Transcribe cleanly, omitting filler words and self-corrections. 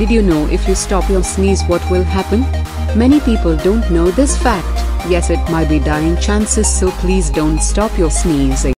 Did you know if you stop your sneeze what will happen? Many people don't know this fact. Yes, it might be dying chances, so please don't stop your sneezing.